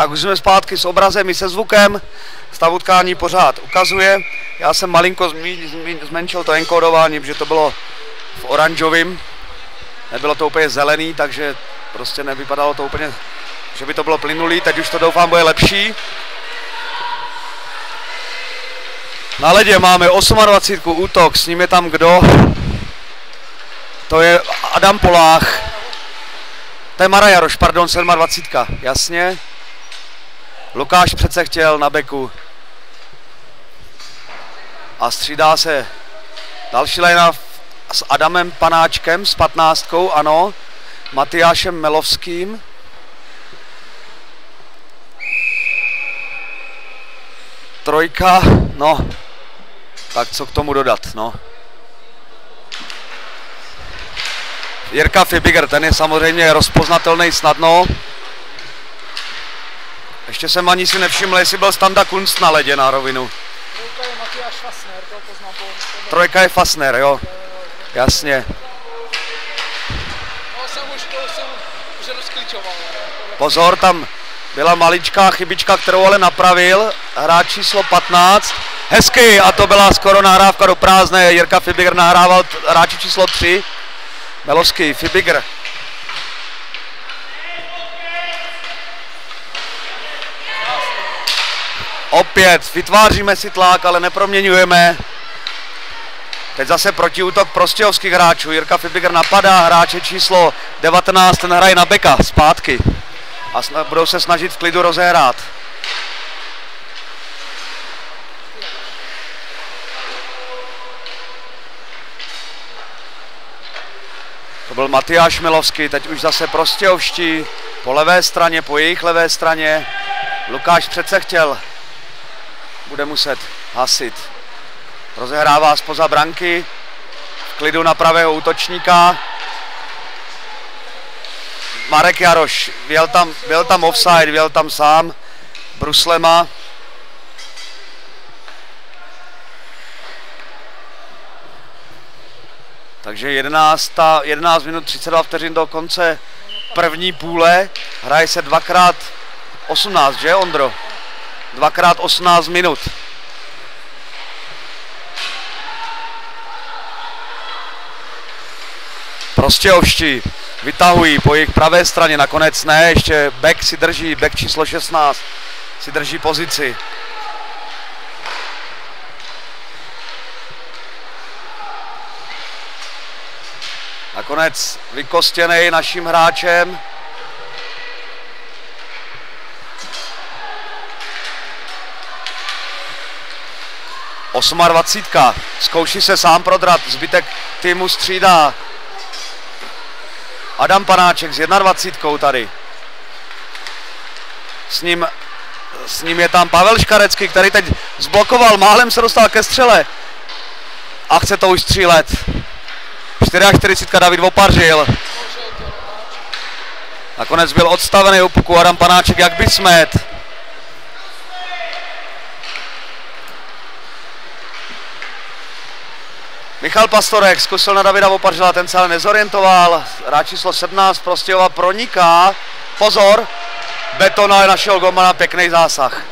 Tak už jsme zpátky s obrazem i se zvukem. Stav utkání pořád ukazuje. Já jsem malinko zmenšil to enkodování, protože to bylo v oranžovém. Nebylo to úplně zelený, takže prostě nevypadalo to úplně, že by to bylo plynulý. Teď už to doufám bude lepší. Na ledě máme 28 útok, s ním je tam kdo? To je Adam Polách. To je Mara Jaroš, pardon, 27, jasně. Lukáš přece chtěl na beku. A střídá se další lajna s Adamem Panáčkem s 15, ano. Matyášem Melovským. Trojka, no. Tak co k tomu dodat, no. Jirka Fibiger, ten je samozřejmě rozpoznatelný snadno. Ještě jsem ani si nevšiml, jestli byl Standa Kunst na ledě na rovinu. Trojka je Matyáš Fassner, to poznám po... Trojka je Fassner, jo. Jasně. No jsem už rozklíčoval. Pozor, tam byla maličká chybička, kterou ale napravil. Hráč číslo 15. Hezky, a to byla skoro nahrávka do prázdné. Jirka Fibiger nahrával hráči číslo 3. Melovský, Fibiger. Opět vytváříme si tlak, ale neproměňujeme. Teď zase protiútok prostějovských hráčů. Jirka Fibiger napadá hráče číslo 19, ten hraje na beka zpátky. A budou se snažit v klidu rozehrát. To byl Matyáš Milovský, teď už zase prostějovští po levé straně, po jejich levé straně. Lukáš přece chtěl. Bude muset hasit. Rozehrává zpoza branky. V klidu na pravého útočníka. Marek Jaroš. Byl tam offside, byl tam sám. Bruslema. Takže 11 minut 32 vteřin do konce první půle. Hraje se 2x18, že Ondro? 2x18 minut. Prostějovští vytahují po jejich pravé straně, nakonec ne, ještě back si drží, back číslo 16 si drží pozici. Nakonec vykostěnej naším hráčem. Osma 20. Zkouší se sám prodrat, zbytek týmu střídá. Adam Panáček s 21 tady. S ním je tam Pavel Škarecký, který teď zblokoval, málem se dostal ke střele. A chce to už střílet. 44 David Vopařil. Nakonec byl odstavený u puku Adam Panáček jak by smet. Michal Pastorek zkusil na Davida Vopařila, ten se ale nezorientoval. Hráč číslo 17 Prostějova proniká. Pozor, Betona našeho golmana, pěkný zásah.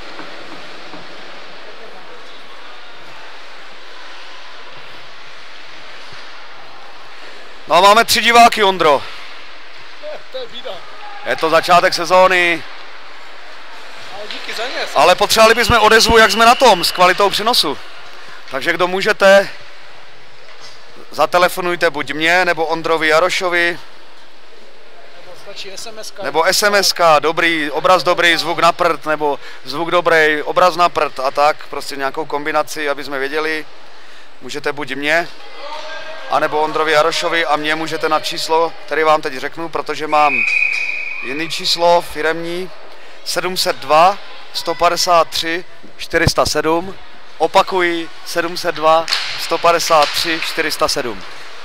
No a máme 3 diváky, Ondro. To je bída. Je to začátek sezóny. Ale díky za ně. Ale potřebovali bychom odezvu, jak jsme na tom s kvalitou přenosu. Takže kdo můžete, zatelefonujte buď mě, nebo Ondrovi Jarošovi. Nebo stačí SMS-ka. Nebo SMS-ka, dobrý, obraz dobrý, zvuk na prd, nebo zvuk dobrý, obraz na prd a tak. Prostě nějakou kombinaci, aby jsme věděli. Můžete buď mě, anebo Ondrovi Jarošovi, a mě můžete na číslo, který vám teď řeknu, protože mám jiný číslo firemní, 702 153 407. Opakuji, 702 153 407.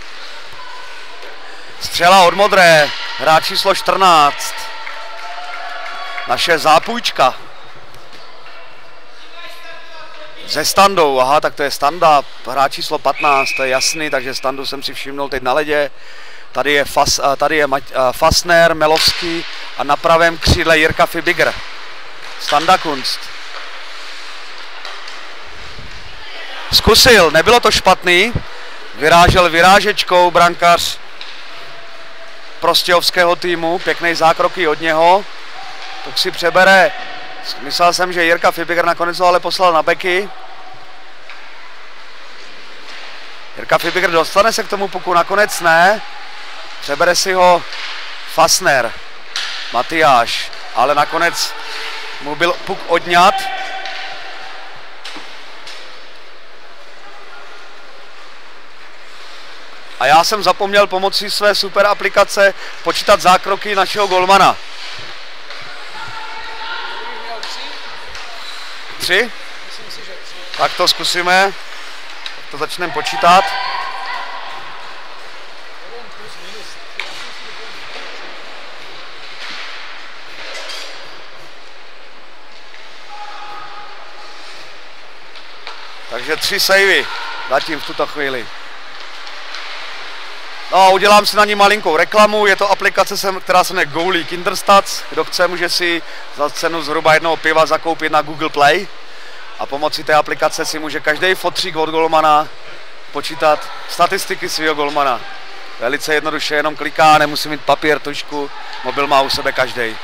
Střela od modré, hráč číslo 14. Naše zápůjčka. Se Standou, aha, tak to je Standa, hráč číslo 15, to je jasný, takže Standu jsem si všimnul teď na ledě. Tady je Fassner, Melovský a na pravém křídle Jirka Fibiger, Standa Kunst. Zkusil, nebylo to špatný. Vyrážel vyrážečkou brankář prostějovského týmu. Pěkný zákroky od něho. Puk si přebere. Myslel jsem, že Jirka Fibiger nakonec ho ale poslal na beky. Jirka Fibiger dostane se k tomu puku, nakonec ne. Přebere si ho Fassner. Matyáš. Ale nakonec mu byl puk odňat. A já jsem zapomněl pomocí své super aplikace počítat zákroky našeho golmana. 3? Tak to zkusíme. Tak to začneme počítat. Takže 3 savey zatím v tuto chvíli. No a udělám si na ní malinkou reklamu, je to aplikace, která se jmenuje Goalie Kinderstats. Kdo chce, může si za cenu zhruba jednoho piva zakoupit na Google Play. A pomocí té aplikace si může každý fotřík od golmana počítat statistiky svého golmana. Velice jednoduše, jenom kliká, nemusí mít papír, tužku, mobil má u sebe každý.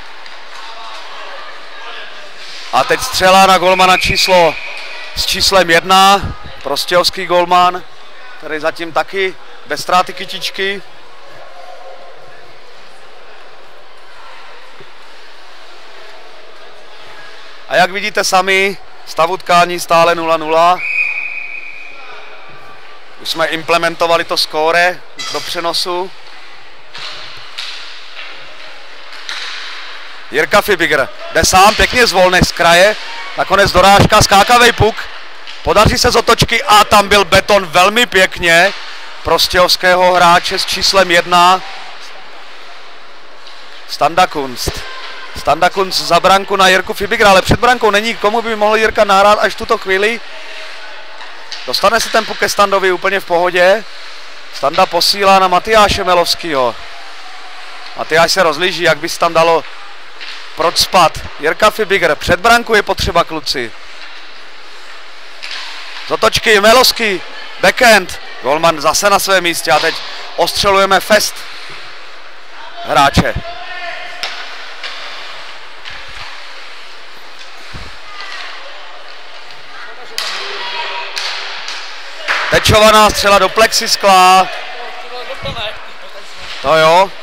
A teď střela na golmana s číslem 1, prostějovský golman, který zatím taky bez ztráty kytičky. A jak vidíte sami, stav utkání stále 0-0. Už jsme implementovali to skóre do přenosu. Jirka Fibiger jde sám pěkně z volné z kraje. Nakonec dorážka, skákavej puk. Podaří se z otočky a tam byl beton velmi pěkně. Prostějovského hráče s číslem 1. Standa Kunst. Standa Kunst za branku na Jirku Fibigera, ale před brankou není, komu by mohl Jirka nahrát až v tuto chvíli. Dostane se ten puk ke Standovi úplně v pohodě. Standa posílá na Matyáše Melovskýho. Matyáš se rozlíží, jak by se tam dalo procpat. Jirka Fibiger, před branku je potřeba, kluci. Z otočky Melovský, backhand. Golman zase na svém místě a teď ostřelujeme fest hráče. Tečovaná střela do plexiskla. To jo.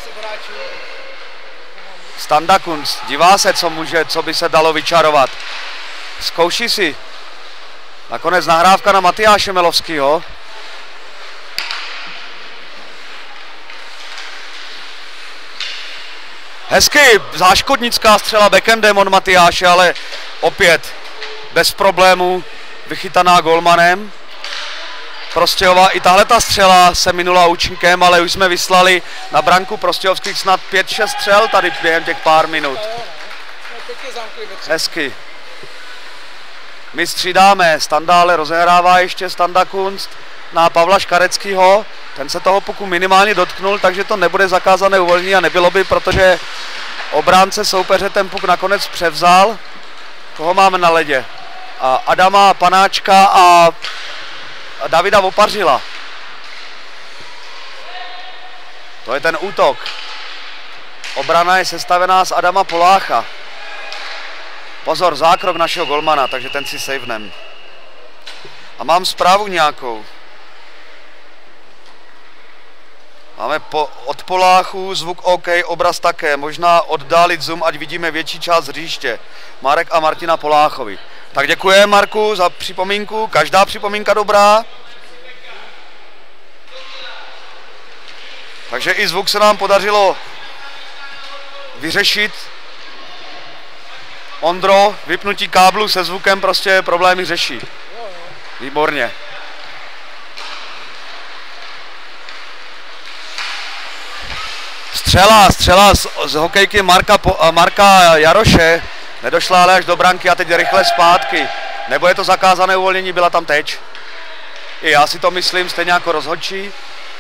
Standa Kunst dívá se, co by se dalo vyčarovat. Zkouší si. Nakonec nahrávka na Matyáše Melovskýho. Hezky záškodnická střela backendem od Matyáše, ale opět bez problémů vychytaná golmanem. Prostějova, i tahle ta střela se minula účinkem, ale už jsme vyslali na branku prostějovských snad 5-6 střel tady během těch pár minut. Hezky. My střídáme, Standa ale rozehrává ještě Standa Kunst na Pavla Škareckýho. Ten se toho puku minimálně dotknul, takže to nebude zakázané uvolnění a nebylo by, protože obránce soupeře ten puk nakonec převzal. Koho máme na ledě? Adama Panáčka a Davida Vopařila. To je ten útok. Obrana je sestavená z Adama Polácha. Pozor, zákrok našeho golmana, takže ten si savenem. A mám zprávu nějakou. Máme od Poláchů zvuk OK, obraz také. Možná oddálit zoom, ať vidíme větší část hřiště. Marek a Martina Poláchovi. Tak děkuji, Marku, za připomínku. Každá připomínka dobrá. Takže i zvuk se nám podařilo vyřešit. Ondro, vypnutí káblu se zvukem prostě problémy řeší. Výborně. Střela z hokejky Marka Jaroše. Nedošla ale až do branky a teď rychle zpátky. Nebo je to zakázané uvolnění, byla tam teč. I já si to myslím, stejně jako rozhodčí.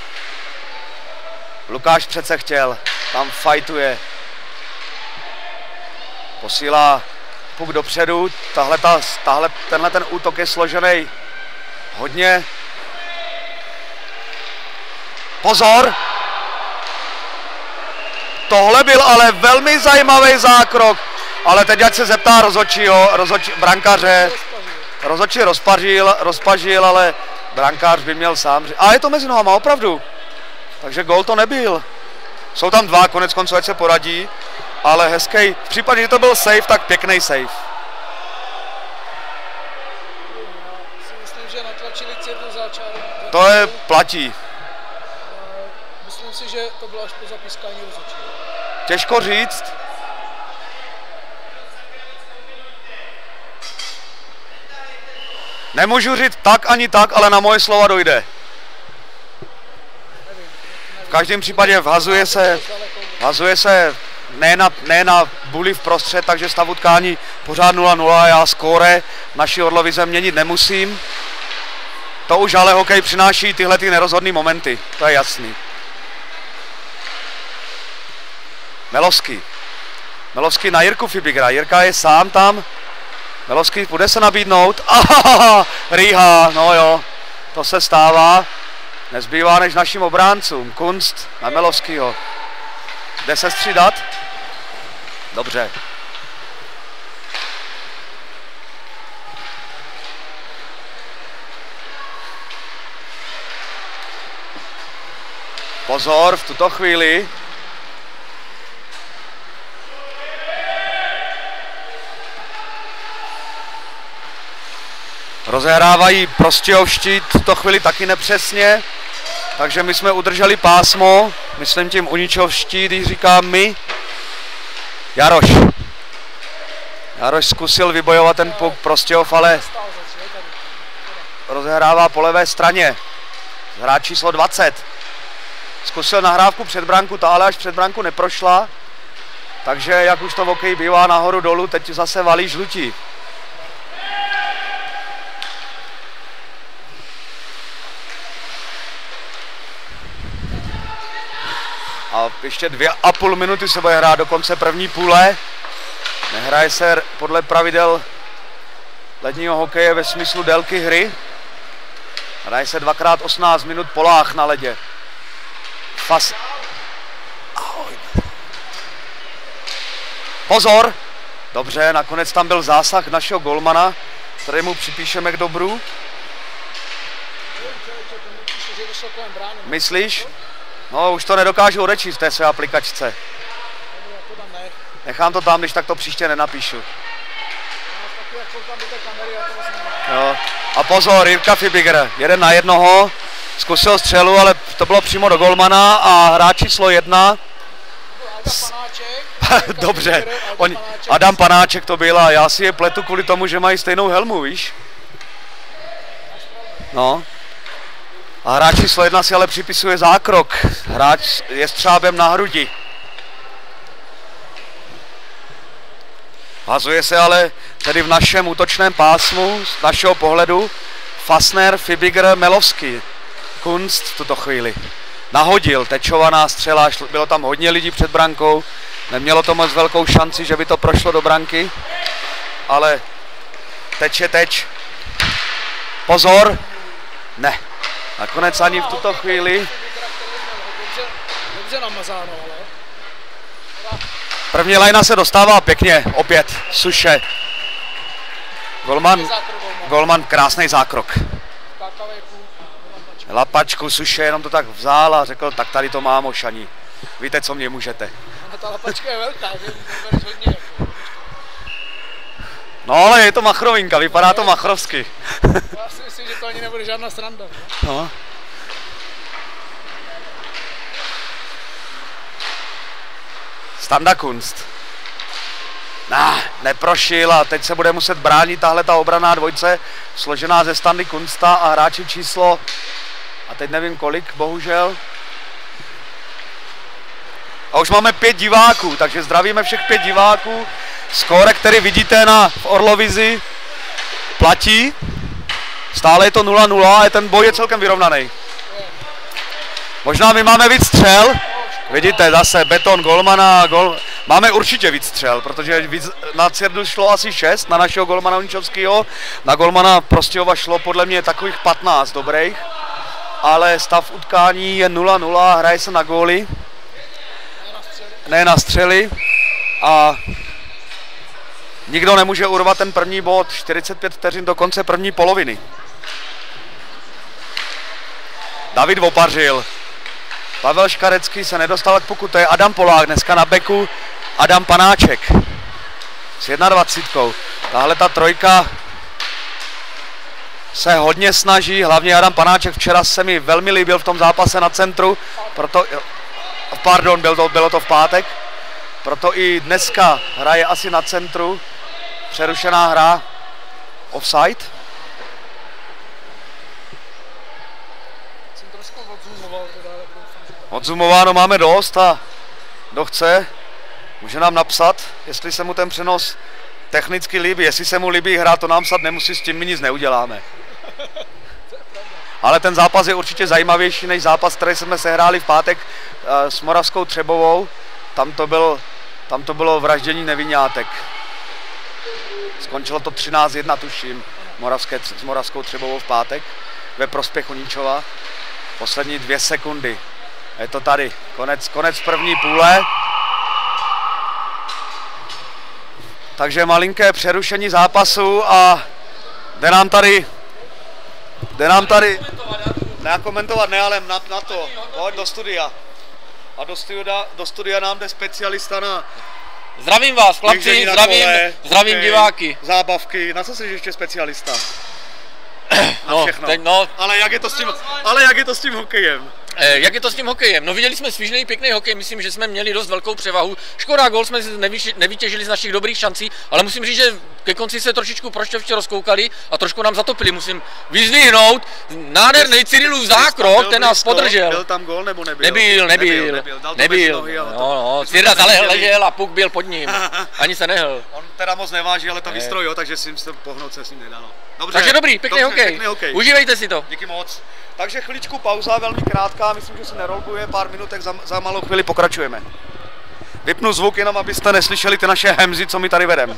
Lukáš přece chtěl, tam fajtuje. Posílá puk dopředu, tenhle ten útok je složený hodně. Pozor! Tohle byl ale velmi zajímavý zákrok, ale teď ať se zeptá brankaře. Rozhodčí rozpažil, ale brankář by měl sám říct. A je to mezi nohama, opravdu. Takže gól to nebyl. Jsou tam dva, konec konců, ať se poradí, ale hezký. V případě, že to byl save, tak pěkný save. Já si myslím, že natlačili círnu začáru. To je platí. Myslím si, že to bylo až po zapískání rozhodčí. Těžko říct. Nemůžu říct tak ani tak, ale na moje slova dojde. V každém případě vhazuje se ne na buli vprostřed, takže stav utkání pořád 0-0, já skóre naší Orlovize měnit nemusím. To už ale hokej přináší tyhle ty nerozhodné momenty, to je jasný. Melovský na Jirku Fibigra, Jirka je sám tam. Melovský bude se nabídnout. Rýha, no jo, to se stává. Nezbývá než našim obráncům. Kunst na Melovskýho. Jde se střídat? Dobře. Pozor, v tuto chvíli. Rozehrávají Prostějovští v tuto chvíli taky nepřesně, takže my jsme udrželi pásmo, myslím tím Uničovští, když říkám my. Jaroš zkusil vybojovat ten puk, Prostějov, ale rozehrává po levé straně. Hráč číslo 20. Zkusil nahrávku před branku, ta ale až před branku neprošla, takže jak už to v hokeji bývá nahoru dolů, teď zase valí žlutí. A ještě 2,5 minuty se bude hrát do konce první půle. Nehraje se podle pravidel ledního hokeje ve smyslu délky hry. Hraje se 2x18 minut Polách na ledě. Ahoj. Pozor! Dobře, nakonec tam byl zásah našeho golmana, který mu připíšeme k dobru. Myslíš? No, už to nedokážu odečíst v té své aplikačce. Nechám to tam, když tak to příště nenapíšu. Jo. A pozor, Jirka Fibiger, 1-1, zkusil střelu, ale to bylo přímo do golmana a hráč číslo 1. Dobře, Adam Panáček to byl a já si je pletu kvůli tomu, že mají stejnou helmu, víš? No. A hráč číslo 1 si ale připisuje zákrok. Hráč je střábem na hrudi. Hazuje se ale tedy v našem útočném pásmu, z našeho pohledu, Fassner, Fibiger, Melovský. Kunst v tuto chvíli. Nahodil, tečovaná střela, bylo tam hodně lidí před brankou. Nemělo to moc velkou šanci, že by to prošlo do branky. Ale teč. Pozor. Ne. Nakonec ani v tuto chvíli. Dobře namazáno, ale. První lajna se dostává pěkně, opět, Suše. Golman, krásný zákrok. Lapačku Suše jenom to tak vzal a řekl, tak tady to mám, ošaní. Víte, co mě můžete. Ta lapačka je velká, že? Hodně. No ale je to machrovinka, vypadá to machrovsky. Já si myslím, že to ani nebude žádná sranda. No. Standa Kunst. Neprošil a teď se bude muset bránit tahle ta obranná dvojce, složená ze Standy Kunsta a hráči číslo, a teď nevím kolik, bohužel. A už máme 5 diváků, takže zdravíme všech 5 diváků. Skóre, který vidíte v Orlovizi, platí. Stále je to 0-0 a ten boj je celkem vyrovnaný. Možná my máme víc střel. Vidíte, zase beton golmana, Máme určitě víc střel, protože na Cyrdu šlo asi 6, na našeho golmana Uničovského, na golmana Prostějova šlo podle mě takových 15 dobrých, ale stav utkání je 0-0, hraje se na góly, ne na střely a nikdo nemůže urvat ten první bod, 45 vteřin do konce první poloviny. David opařil. Pavel Škarecký se nedostal k puku, to je Adam Polák, dneska na beku Adam Panáček s 21. Tahle ta trojka se hodně snaží, hlavně Adam Panáček včera se mi velmi líbil v tom zápase na centru, proto, pardon, bylo to v pátek, proto i dneska hraje asi na centru, přerušená hra, offside. Odzumováno máme dost a kdo chce, může nám napsat, jestli se mu ten přenos technicky líbí. Jestli se mu líbí hrát, to nám psat nemusí, s tím my nic neuděláme. Ale ten zápas je určitě zajímavější než zápas, který jsme sehráli v pátek s Moravskou Třebovou. Tam to bylo vraždění neviňátek. Skončilo to 13-1, tuším, s Moravskou Třebovou v pátek ve prospěch Uničova. Poslední 2 sekundy. Je to tady, konec první půle. Takže malinké přerušení zápasu a jde nám tady, ne komentovat, ne, ale na to, pojď do studia. A do studia nám jde specialista na... Zdravím vás, chlapci, zdravím diváky. Zábavky, na co jsi ještě specialista? No, Ale jak je to s tím hokejem? Jak je to s tím hokejem? No viděli jsme svížný, pěkný hokej, myslím, že jsme měli dost velkou převahu. Škoda, gól jsme nevytěžili z našich dobrých šancí, ale musím říct, že ke konci se trošičku Prošťovči rozkoukali a trošku nám zatopili. Musím vyzdvihnout nádherný Cyrilův zákrok, ten nás podržel. Byl tam gól nebo nebyl? Nebyl. No, Cyril ležel a puk byl pod ním. Ani se nehl. On teda moc neváží, ale to vystroj, jo, takže si jim se pohnout se s ním nedalo. Dobře, takže dobrý, pěkný hokej. Užívejte si to. Díky moc. Takže chviličku pauza, velmi krátká, myslím, že se nerolbuje, pár minutek, za malou chvíli pokračujeme. Vypnu zvuk jenom, abyste neslyšeli ty naše hemzy, co my tady vedeme.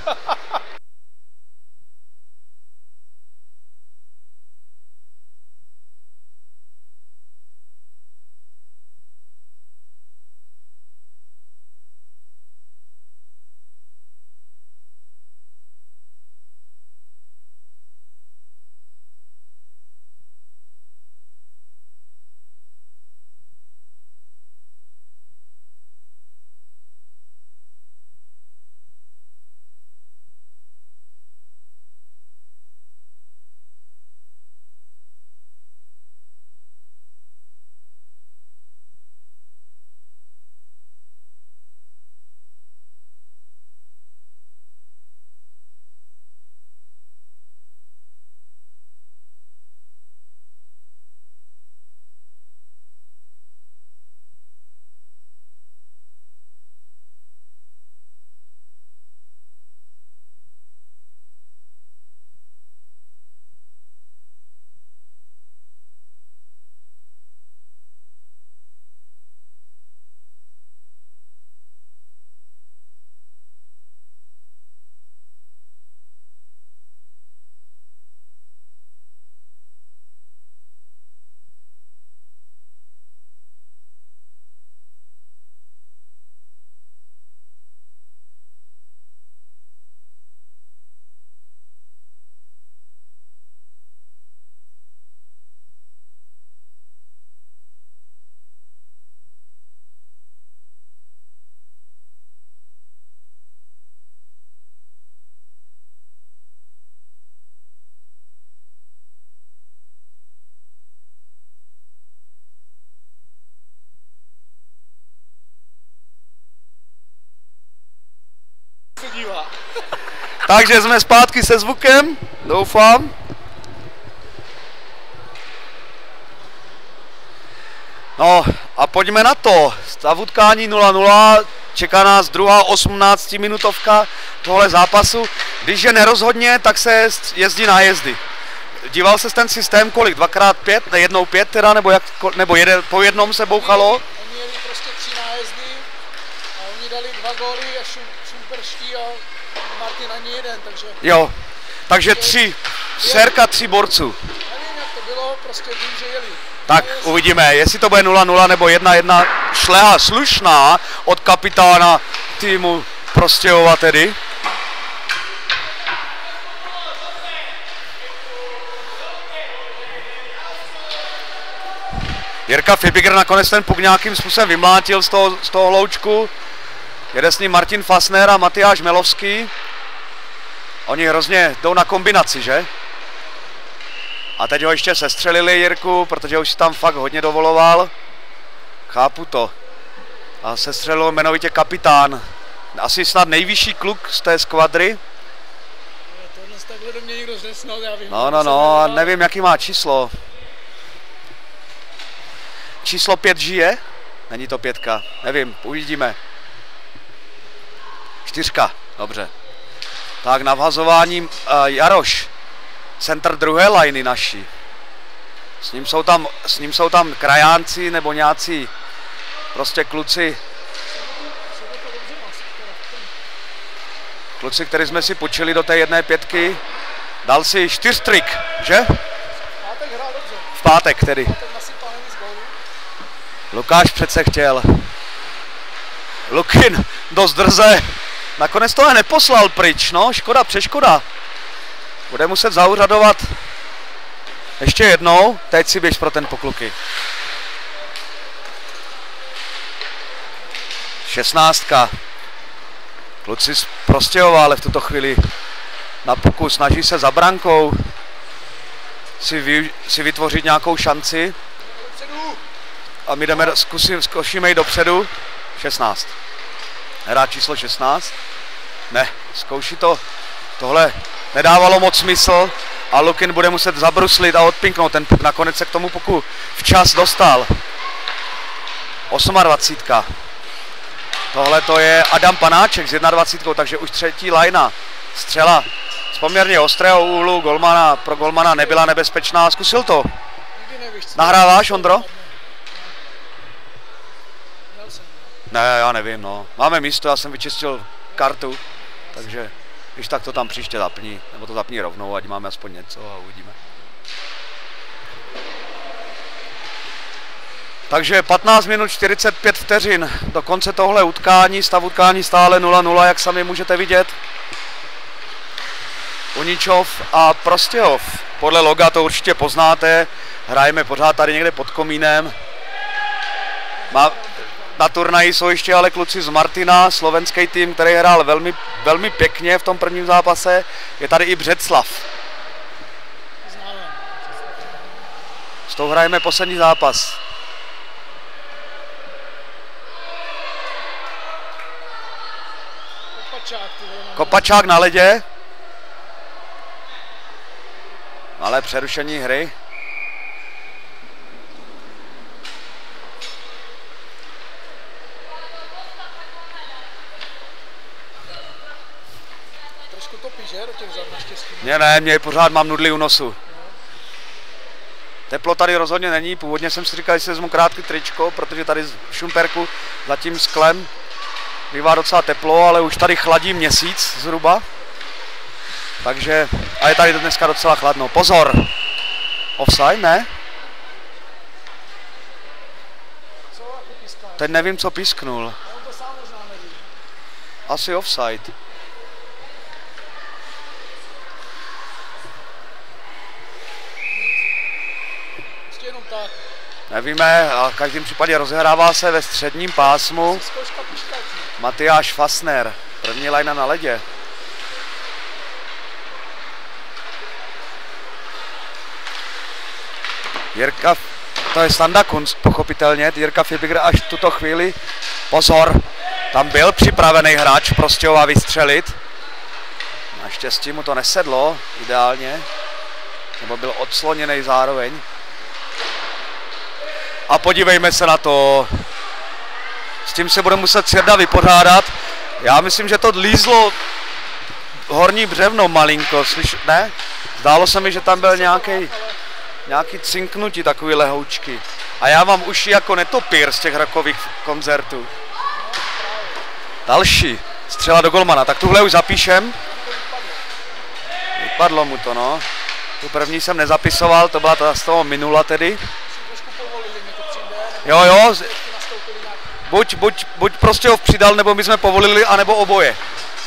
Takže jsme zpátky se zvukem, doufám. No a pojďme na to. Stav utkání 0-0, čeká nás druhá 18-minutovka tohle zápasu. Když je nerozhodně, tak se jezdí nájezdy. Díval se ten systém kolik? 2x5? Ne, 1x5 teda? Nebo po jednom se bouchalo? Oni jeli prostě 3 nájezdy a oni dali 2 góly a Šumperští a Martin ani jeden, takže... Jo, takže 3, sérka 3 borců. Nevím, jak to bylo, prostě vím, že jeli. Tak uvidíme, jestli to bude 0-0 nebo 1-1. Šleha slušná od kapitána týmu Prostějova tedy. Jirka Fibiger nakonec ten puk nějakým způsobem vymlátil z toho hloučku. Jede s ním Martin Fassner a Matyáš Melovský. Oni hrozně jdou na kombinaci, že? A teď ho ještě sestřelili Jirku, protože už si tam fakt hodně dovoloval. Chápu to. A sestřelil jmenovitě kapitán. Asi snad nejvyšší kluk z té skvadry. Tohle takhle do mě někdo znesnal, já vím. No, nevím, jaký má číslo. Číslo 5 žije? Není to 5, nevím, uvidíme. 4, dobře. Tak na vhazování Jaroš, center druhé lajny naší. S ním jsou tam krajánci nebo nějací prostě kluci, který jsme si počili do té 1-5. Dal si 4-trik, že? V pátek tedy. Lukáš přece chtěl. Lukin dost drze. Nakonec to neposlal pryč, no, škoda, přeškoda. Bude muset zauřadovat ještě jednou. Teď si běž pro ten pokluky. 16. Kluci z Prostějova, ale v tuto chvíli na puku snaží se za brankou si vytvořit nějakou šanci. A my jdeme, zkusíme jít dopředu. 16. Hráč číslo 16. Ne, zkouší to. Tohle nedávalo moc smysl a Lukin bude muset zabruslit a odpinknout. Ten puk nakonec se k tomu puku včas dostal. 28. Tohle to je Adam Panáček s 21, takže už 3. lajna. Střela z poměrně ostrého úhlu golmana, pro golmana nebyla nebezpečná. Zkusil to. Nahráváš, Ondro? Ne, já nevím, no. Máme místo, já jsem vyčistil kartu, takže když tak to tam příště zapni, nebo to zapni rovnou, ať máme aspoň něco a uvidíme. Takže 15 minut 45 vteřin do konce tohle utkání, stav utkání stále 0-0, jak sami můžete vidět. Uničov a Prostějov. Podle loga to určitě poznáte, hrajeme pořád tady někde pod komínem. Na turnaji jsou ještě ale kluci z Martina, slovenský tým, který hrál velmi pěkně v tom prvním zápase. Je tady i Břeclav. S tou hrajeme poslední zápas. Kopačák na ledě. Ale přerušení hry. Trošku topí, že? Do těch zad naštěstí. Mě pořád mám nudlí u nosu. Teplo tady rozhodně není, původně jsem si říkal, že si vezmu krátké tričko, protože tady v Šumperku za tím sklem bývá docela teplo, ale už tady chladí měsíc zhruba. Takže, a je tady dneska docela chladno. Pozor! Offside, ne? Teď nevím, co písknul. Asi offside. Nevíme, a v každém případě rozehrává se ve středním pásmu Matyáš Fassner, první lajna na ledě. Jirka, to je Standa Kunst, pochopitelně, Jirka Fibiger až v tuto chvíli, pozor, tam byl připravený hráč Prostějova vystřelit. Naštěstí mu to nesedlo ideálně, nebo byl odsloněný zároveň. A podívejme se na to. S tím se bude muset Sirda vypořádat. Já myslím, že to lízlo horní břevno malinko, ne? Zdálo se mi, že tam byl nějaký cinknutí, takový lehoučky. A já mám uši jako netopír z těch rockových koncertů. Další střela do golmana, tak tuhle už zapíšem. Vypadlo mu to, no. Tu první jsem nezapisoval, to byla ta z toho minula tedy. Jo, buď prostě ho přidal, nebo my jsme povolili, anebo oboje.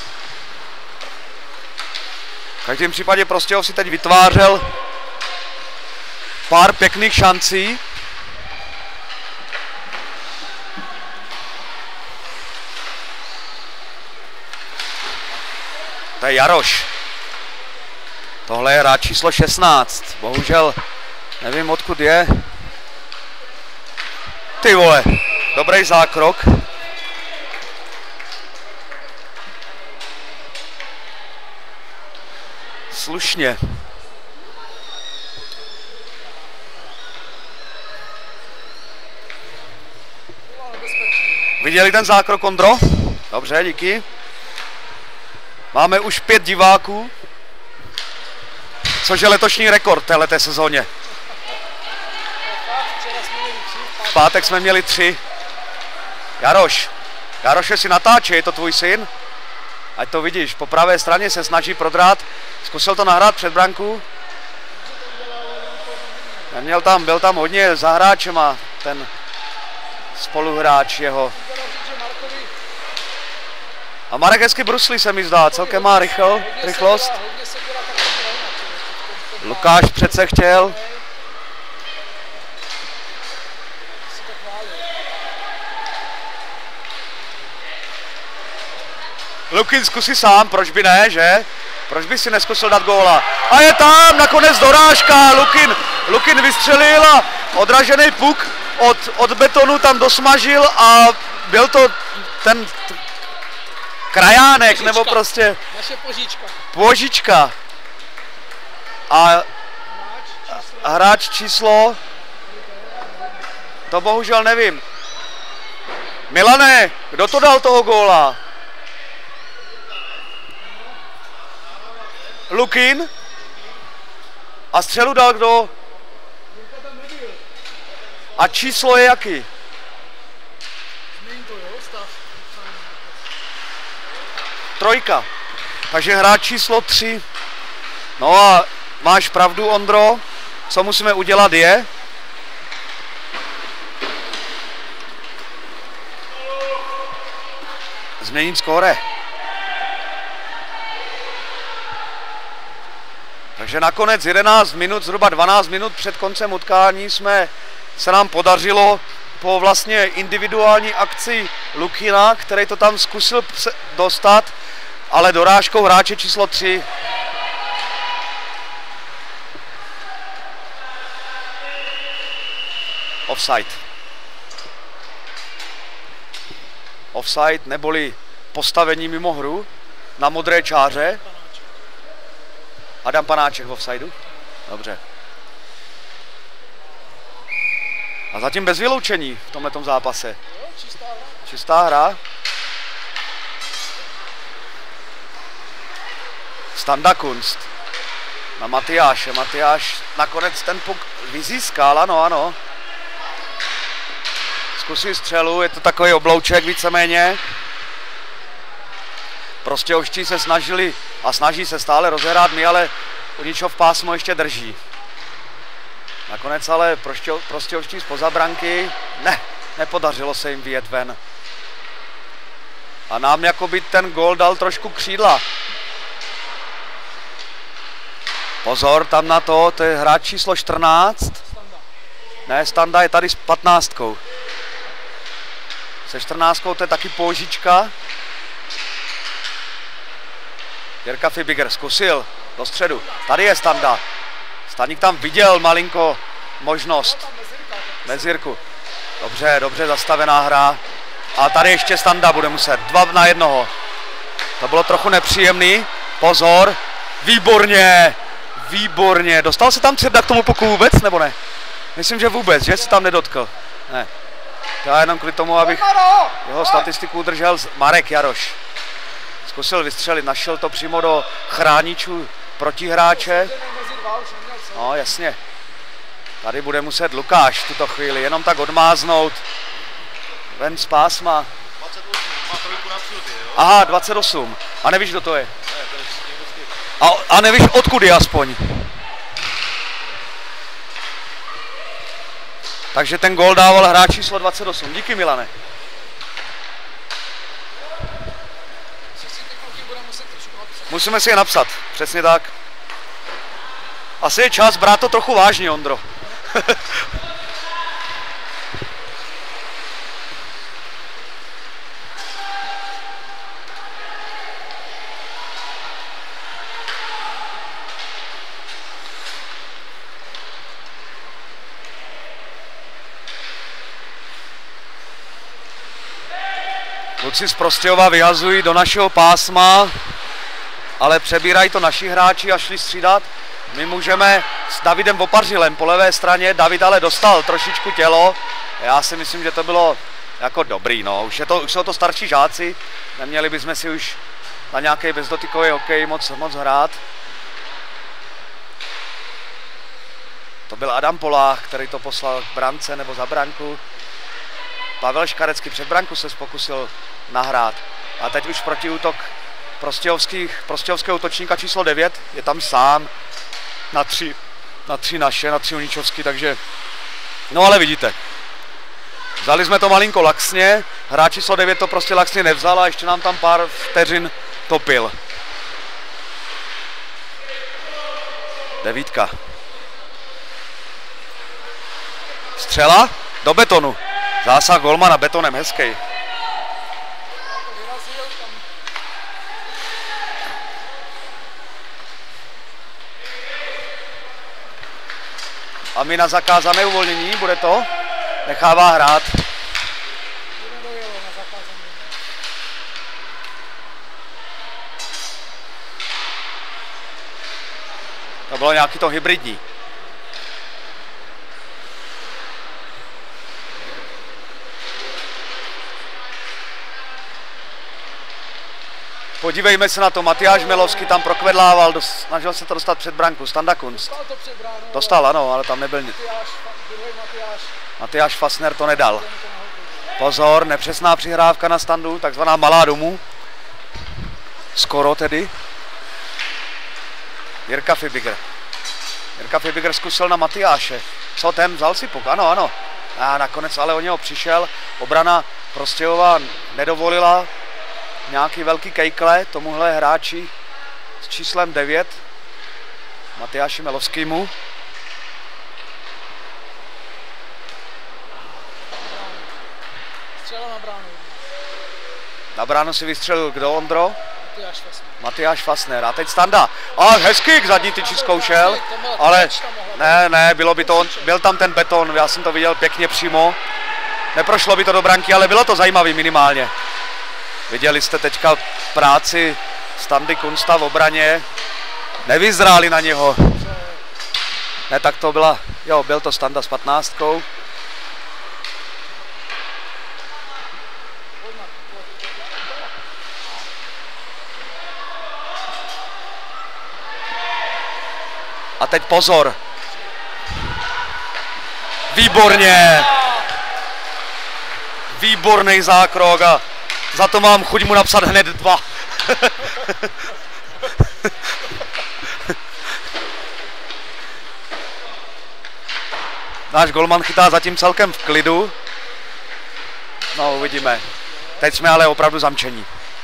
V každém případě prostě ho si teď vytvářel pár pěkných šancí. To je Jaroš. Tohle je hráč číslo 16. Bohužel nevím, odkud je. Ty vole, dobrý zákrok. Slušně. Viděli ten zákrok, Ondro? Dobře, díky. Máme už 5 diváků, což je letošní rekord téhleté sezóně. V pátek jsme měli 3. Jaroše si natáče, je to tvůj syn? Ať to vidíš, po pravé straně se snaží prodrát. Zkusil to nahrát před branku. Byl tam hodně za hráčema, ten spoluhráč jeho. A Marek hezky bruslí, se mi zdá, celkem má rychlost. Lukáš přece chtěl. Lukin zkusí sám, proč by ne, že? Proč by si neskusil dát góla? A je tam nakonec dorážka, Lukin vystřelil a odražený puk od betonu tam dosmažil a byl to ten krajánek, požička, nebo prostě... Naše požička. A hráč číslo... To bohužel nevím. Milane, kdo to dal toho góla? Lukin? A střelu dal kdo? A číslo je jaký? 3. Takže hráč číslo 3. No a máš pravdu, Ondro. Co musíme udělat je... změnit skóre. Takže nakonec 11 minut, zhruba 12 minut před koncem utkání se nám podařilo po vlastně individuální akci Lukina, který to tam zkusil dostat, ale dorážkou hráče číslo 3. Offside. Offside neboli postavení mimo hru na modré čáře. Adam Panáček v offsideu. Dobře. A zatím bez vyloučení v tomhletom zápase. Čistá hra. Standa Kunst na Matyáše. Matyáš nakonec ten puk vyzískal, ano. Zkusí střelu, je to takový oblouček víceméně. Prostě Oští se snažili a snaží se stále rozehrát mi, ale Uničov pásmo ještě drží. Nakonec ale prostě Oští zpoza branky. Nepodařilo se jim vyjet ven. A nám jakoby ten gól dal trošku křídla. Pozor tam na to, to je hráč číslo 14. Ne, Standa je tady s 15. Se 14 to je taky Požička. Jirka Fibiger zkusil do středu. Tady je Standa. Staník tam viděl malinko možnost. Mezírku. Dobře zastavená hra. A tady ještě Standa bude muset. 2 na 1. To bylo trochu nepříjemný. Pozor. Výborně. Dostal se tam Cerda k tomu puku vůbec, nebo ne? Myslím, že vůbec, že se tam nedotkl. Ne. Já jenom kvůli tomu, abych jeho statistiku udržel. Marek Jaroš. Zkusil vystřelit, našel to přímo do chráničů protihráče. No jasně. Tady bude muset Lukáš v tuto chvíli jenom tak odmáznout ven z pásma. 28, má 3 Aha, 28. A nevíš, kdo to je? A nevíš, odkud je aspoň? Takže ten gól dával hráč číslo 28. Díky, Milane. Musíme si je napsat, přesně tak. Asi je čas brát to trochu vážně, Ondro. Kluci z Prostějova vyhazují do našeho pásma, ale přebírají to naši hráči a šli střídat. My můžeme s Davidem Vopařilem po levé straně, David ale dostal trošičku tělo. Já si myslím, že to bylo jako dobrý, no. Už jsou to starší žáci, neměli bychom si už na nějaký bezdotykový hokej moc hrát. To byl Adam Polách, který to poslal k brance nebo za branku. Pavel Škarecký před branku se pokusil nahrát. A teď už protiútok prostějovského útočníka číslo 9 je tam sám na tři naše, na 3 Uničovsky, takže no ale vidíte. Vzali jsme to malinko laxně, hráč číslo 9 to prostě laxně nevzal a ještě nám tam pár vteřin topil. 9. Střela do betonu. Zásah golmana betonem, hezký. A my na zakázané uvolnění, bude to? Nechává hrát. To bylo nějaký to hybridní. Podívejme se na to, Matyáš Melovský tam prokvedlával, snažil se to dostat před branku, Standa Kunst. Dostal, ano, ale tam nebyl nic. Matyáš Fasner to nedal. Pozor, nepřesná přihrávka na Standu, takzvaná malá domů. Skoro tedy. Jirka Fibiger zkusil na Matyáše. Co ten, vzal si puk, ano. A nakonec ale o něho přišel, obrana Prostějova nedovolila nějaký velký kejkle tomuhle hráči s číslem 9, Matyáši Melovskýmu. Střela na bránu. Na bránu si vystřelil kdo, Ondro? Matyáš Fasner. A teď Standa. Hezky k zadní tyči zkoušel, ale ne, bylo by to, byl tam ten beton, já jsem to viděl pěkně přímo. Neprošlo by to do branky, ale bylo to zajímavý minimálně. Viděli jste teďka práci Standy Kunsta v obraně. Nevyzráli na něho. Ne, tak to byla, jo, byl to Standa s 15. A teď pozor. Výborně. Výborný zákrok a za to mám chuť mu napsat hned 2. Náš golman chytá zatím celkem v klidu. No, uvidíme. Teď jsme ale opravdu zamčení.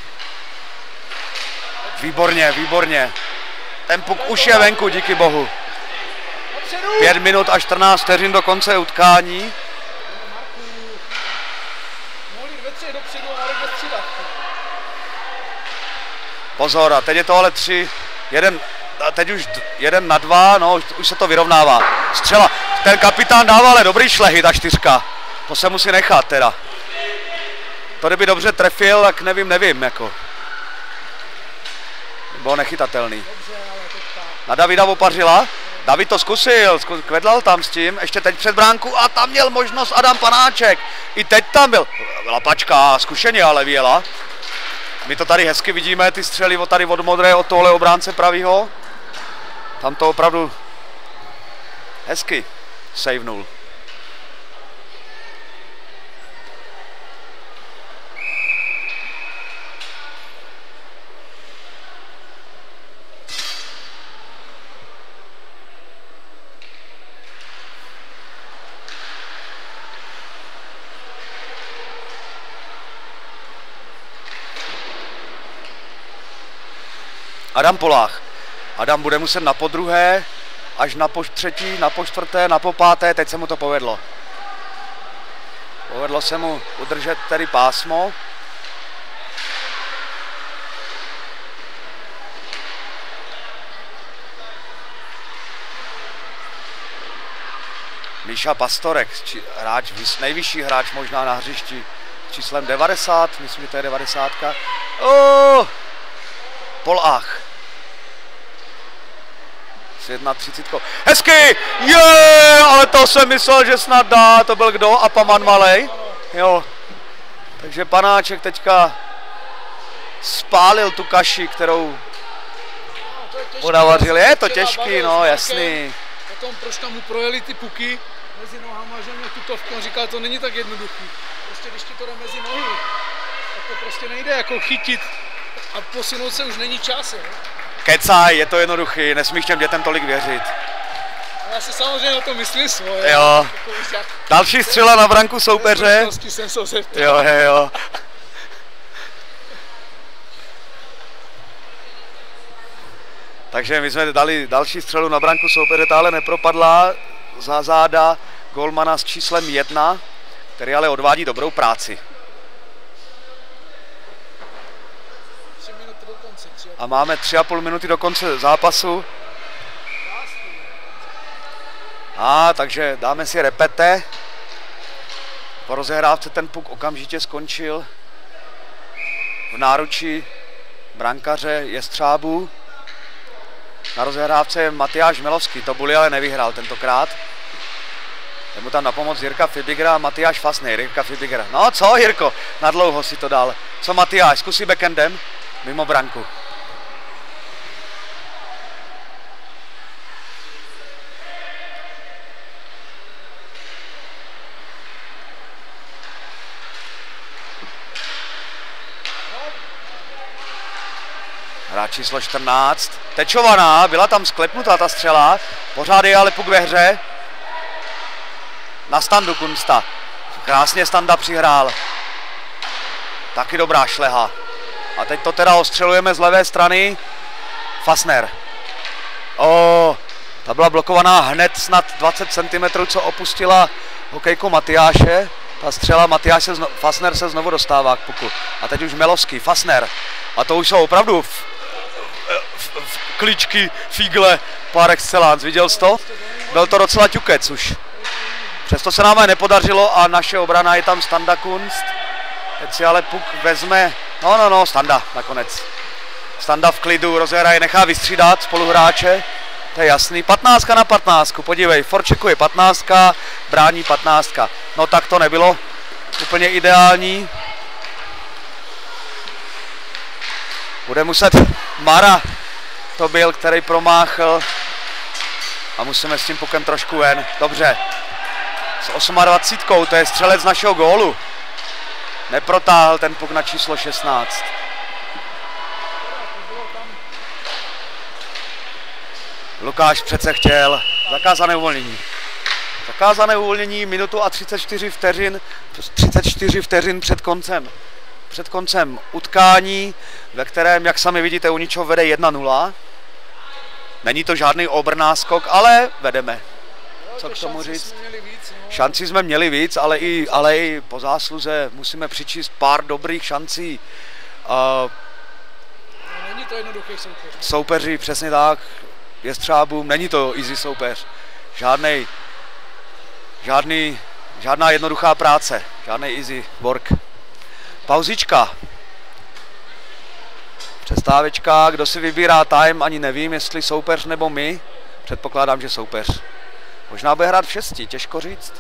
Výborně. Ten puk už je venku, díky bohu. 5 minut a 14 vteřin do konce utkání. Pozor, a teď je to ale 3, 1, a teď už 1-2, no už se to vyrovnává. Střela, ten kapitán dává ale dobrý šlehy, ta 4. To se musí nechat teda. To kdyby dobře trefil, tak nevím jako. Bylo nechytatelný. Na Davida Vopařila. David to zkusil, kvedlal tam s tím, ještě teď před bránku a tam měl možnost Adam Panáček. I teď tam byl, lapačka, zkušeně ale vyjela. My to tady hezky vidíme, ty střely tady od modré, od tohle obránce pravýho. Tam to opravdu hezky savenul. Adam Polách. Adam bude muset na podruhé, až na třetí, na čtvrté, na páté, teď se mu to povedlo. Povedlo se mu udržet tedy pásmo. Míša Pastorek, hráč, nejvyšší hráč možná na hřišti, číslem 90, myslím, že to je 90. Polách. S 31. Hezky! Ale to jsem myslel, že snad dá. To byl kdo? Apaman Malej? Jo. Takže Panáček teďka spálil tu kaši, kterou podavařil. Je to těžký, no, jasný. Potom proč tam mu projeli ty puky mezi nohama, že měl tutovku, on říkal, to není tak jednoduchý. Prostě když ti to jde mezi nohy, tak to prostě nejde jako chytit a posunout se už není čas. Kecaj, je to jednoduchý, nesmíš těm dětem tolik věřit. Já si samozřejmě o tom myslím svoje. Jo. Další střela na branku soupeře. Jo. Takže my jsme dali další střelu na branku soupeře, ta ale nepropadla za záda golmana s číslem 1, který ale odvádí dobrou práci. A máme 3,5 minuty do konce zápasu. Takže dáme si repete. Po rozehrávce ten puk okamžitě skončil v náručí brankaře Jestřábů. Na rozehrávce je Matyáš Milovský, to Bully ale nevyhrál tentokrát. Je mu tam na pomoc Jirka Fibigra a Matyáš Fasnej. Jirka Fibigra. No co, Jirko, nadlouho si to dal. Co Matyáš, zkusí backendem mimo branku. Hráč číslo 14. Tečovaná, byla tam sklepnutá ta střela. Pořád je ale puk ve hře. Na Standu Kunsta. Krásně Standa přihrál. Taky dobrá šleha. A teď to teda ostřelujeme z levé strany. Fasner. Ta byla blokovaná hned snad 20 cm, co opustila hokejku Matyáše. Ta střela Fasner se znovu dostává k puku. A teď už Milovský, Fasner. A to už jsou opravdu v kličky, figle par excellence. Viděl jsi to? Byl to docela ťukec už. Přesto se nám nepodařilo a naše obrana je tam Standa Kunst. Teď si ale puk vezme, Standa nakonec. Standa v klidu, rozehraje, nechá vystřídat spoluhráče. To je jasný. 15 na 15, podívej, Forčeku je 15, brání 15. No tak to nebylo úplně ideální. Bude muset Mara, to byl, který promáchl. A musíme s tím pukem trošku ven. Dobře. S 28, to je střelec našeho gólu. Neprotáhl ten puk na číslo 16. Lukáš přece chtěl. Zakázané uvolnění. Zakázané uvolnění, minutu a 34 vteřin před koncem utkání, ve kterém, jak sami vidíte, Uničov vede 1-0. Není to žádný obrnáskok, ale vedeme. Co k tomu říct? Šanci jsme měli víc, ale i po zásluze musíme přičíst pár dobrých šancí. Není to jednoduchý soupeř. Soupeři, přesně tak, Jestřábům, není to easy soupeř. Žádná jednoduchá práce, žádný easy work. Pauzička. Přestávečka, kdo si vybírá time, ani nevím, jestli soupeř nebo my. Předpokládám, že soupeř. Možná bude hrát v 6, těžko říct.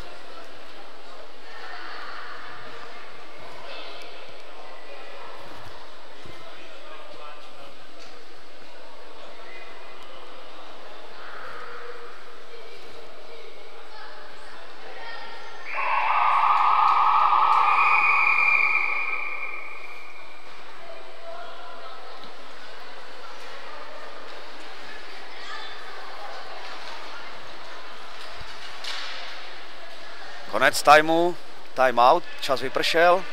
Konec timeu, time out, čas vypršel.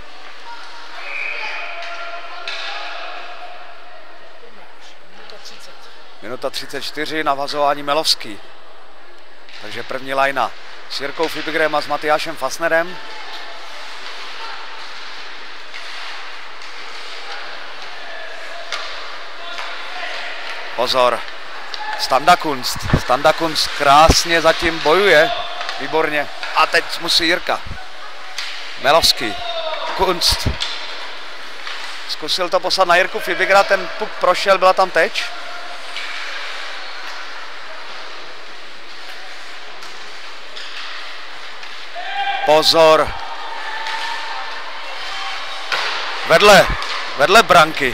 minuta 34, navazování Melovský. Takže první lajna s Jirkou Fibigrem a s Matyášem Fassnerem. Pozor, Standa Kunst krásně zatím bojuje, výborně. A teď musí Jirka. Melovský, Kunst. Zkusil to poslat na Jirku Fibigra, ten puk prošel, byla tam teč. Pozor. Vedle branky.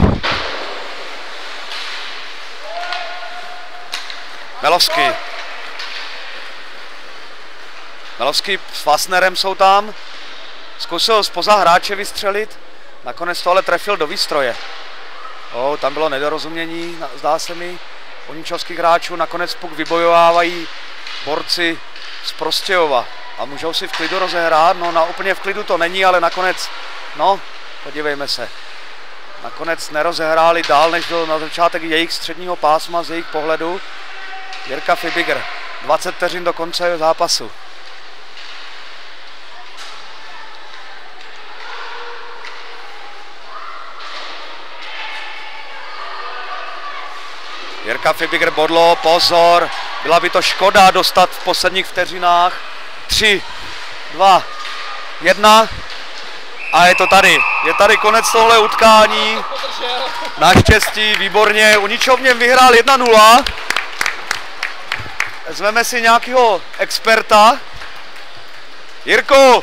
Melovský s Fassnerem jsou tam. Zkusil zpoza hráče vystřelit. Nakonec to ale trefil do výstroje. Tam bylo nedorozumění, zdá se mi, Oničovských hráčů. Nakonec puk vybojovávají borci z Prostějova. A můžou si v klidu rozehrát. No, úplně v klidu to není, ale nakonec, no, podívejme se. Nakonec nerozehráli dál, než byl na začátek jejich středního pásma z jejich pohledu. Jirka Fibigr, 20 vteřin do konce zápasu. Jirka Fibigr bodlo, pozor, byla by to škoda dostat v posledních vteřinách. 3, 2, 1 a je to tady. Je tady konec tohle utkání. Naštěstí, výborně, Uničov v něm vyhrál 1-0. Vezmeme si nějakého experta. Jirko!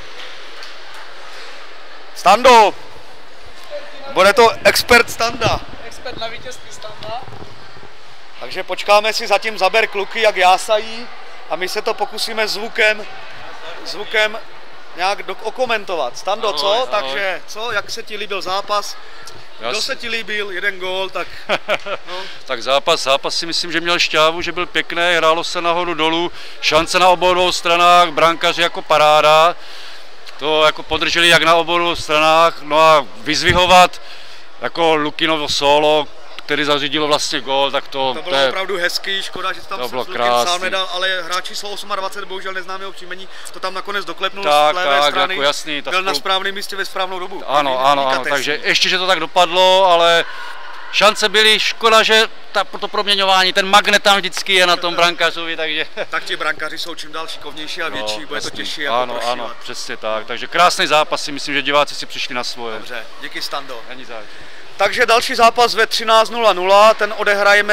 Stando! Bude to expert Standa. Expert na vítězství Standa. Takže počkáme si zatím zaber kluky, jak jásají, a my se to pokusíme zvukem nějak okomentovat. Stando, ahoj, co? Ahoj. Takže, co? Jak se ti líbil zápas? Kdo se ti líbil? Jeden gól, tak... No. Tak zápas si myslím, že měl šťávu, že byl pěkný, hrálo se nahoru dolů, šance na obou dvou stranách, brankaři jako paráda. To jako podrželi jak na obou dvou stranách, no a vyzvihovat jako Lukinovo solo, který zařídilo vlastně gól, tak to bylo opravdu hezký, škoda, že tam bylo Lukin sám nedal, ale hráč číslo 28, bohužel neznámého příjmení, to tam nakonec doklepnul tak, z levé strany, jako jasný, byl na správném místě ve správnou dobu. Ano, takže ještě, že to tak dopadlo, ale šance byly, škoda, že to proměňování, ten magnet tam vždycky je na tom brankařovi, takže... Tak ti brankaři jsou čím dál šikovnější a větší, bude to těžší jako Ano, ano, přesně tak, takže krásný zápas, si myslím, že diváci si přišli na svoje. Dobře, díky Stando. Není zač. Takže další zápas ve 13:00, ten odehrajeme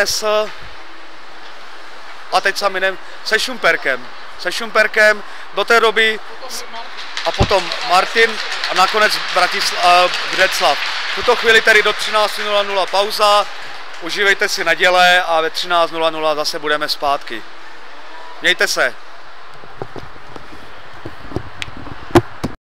a teď sami nevím, se Šumperkem do té doby a potom Martin a nakonec Břeclav. V tuto chvíli tedy do 13:00 pauza, užívejte si neděle a ve 13:00 zase budeme zpátky. Mějte se.